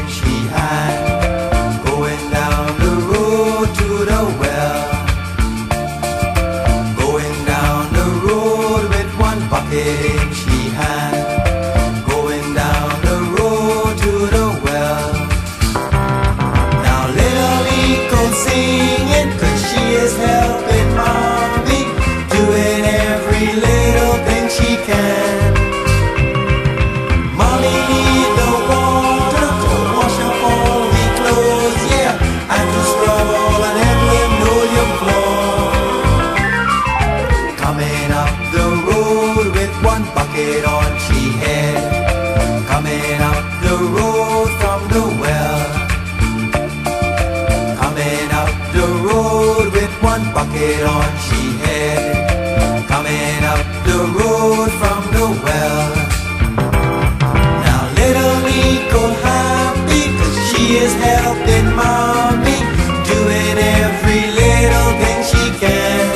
in she had, going down the road to the well. Going down the road with one bucket in she had, going down the road to the well. Now little Nico singing 'cause she is helping mommy, doing every little thing she can. Mommy need the water to wash up all the clothes, yeah, and to scrub all and help linoleum floor. Coming up the road with one bucket on she head, coming up the road from the well. Coming up the road with one bucket on she head, coming up the road from the well. Now little Nico happy 'cause she is helping mommy, doing every little thing she can.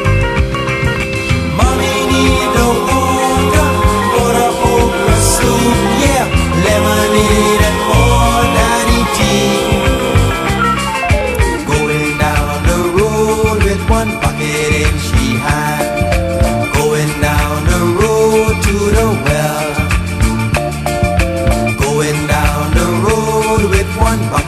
Mommy need the water for the okra soup, yeah, lemonade and more daddy tea. Going down the road with one bucket in she had, going down the road to the well. Going down the road with one bucket